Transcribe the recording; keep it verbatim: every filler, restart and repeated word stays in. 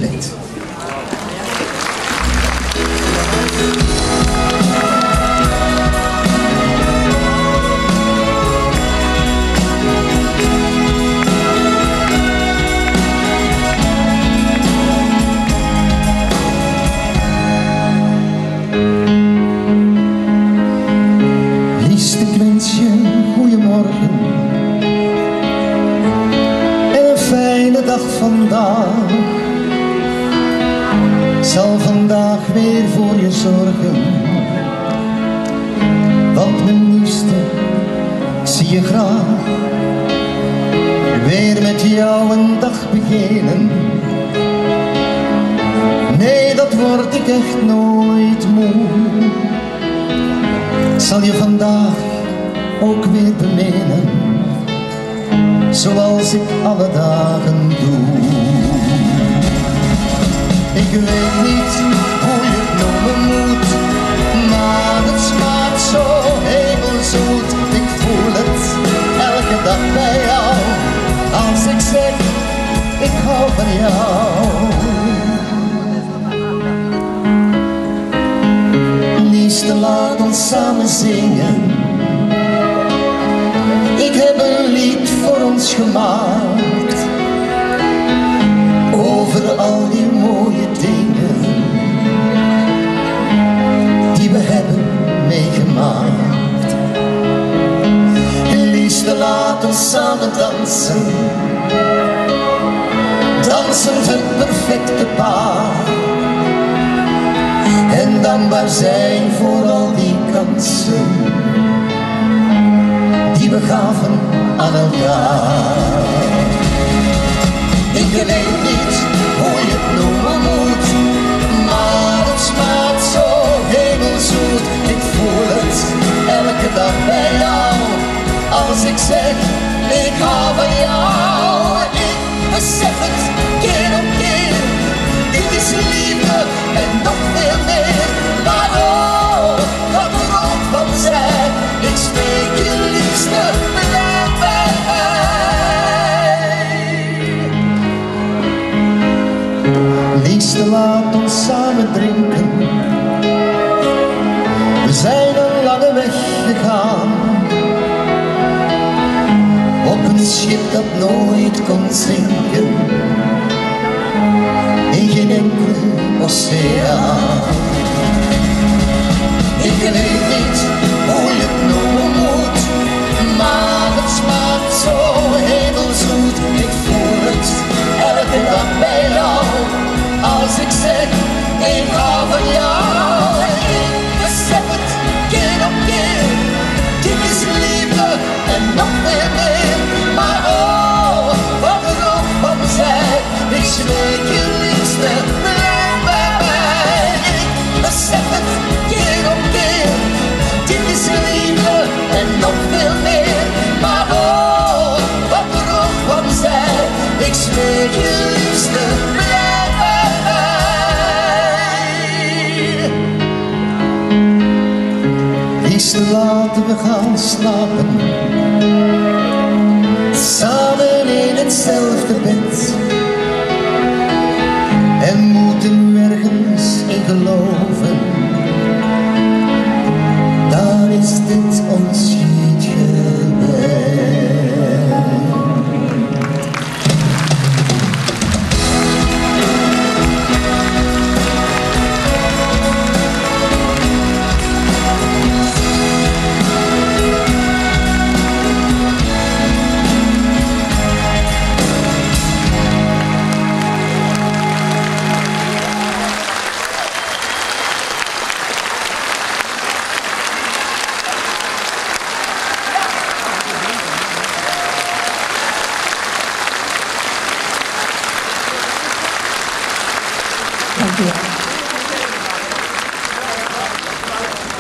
gekleed. Vandaag zal vandaag weer voor je zorgen, want mijn liefste, ik zie je graag weer met jou een dag beginnen. Nee, dat word ik echt nooit moe. Zal je vandaag ook weer beminnen, zoals ik alle dagen doe. Ik weet niet hoe je het noemen moet, maar het smaakt zo hemelzoet. Ik voel het elke dag bij jou, als ik zeg, ik hou van jou. Liefste, laat ons samen zingen. Ik heb een lied voor ons gemaakt, over al die mooie dingen die we hebben meegemaakt. Liefste, laat ons samen dansen, dansend het perfecte paar. En dankbaar zijn voor al die kansen die we gaven aan elkaar. Ik weet niet hoe je het noemen moet, maar het smaakt zo hemelzoet. Ik voel het elke dag bij jou, als ik zeg, ik hou van jou. Ik besef het keer op keer, dit is liefde en nog veel meer. Maar oh, wat er ook van zij, ik spreek je liefste, blijf bij mij. Liefste, laat ons samen drinken. We zijn een lange weg gegaan, op een schip dat nooit kon zinken, in geen enkele oceaan. Ik weet niet hoe je het noemen moet, maar het smaakt zo hemelzoet. Ik voel het elke dag bij jou, als ik zeg, ik hou van jou. Ik besef het keer op keer, dit is liefde en nog veel meer. Maar oh, wat er ook van zij, ik spreek je liefste, blijf bij mij. Ik besef het keer op keer, dit is liefde en nog veel meer. Maar oh, wat er ook van zij, ik spreek je liefste, blijf bij mij. Liefste, laten we gaan slapen, samen in hetzelfde bed. En moeten we ergens in geloven, dan is dit ons schietgebed. Thank you.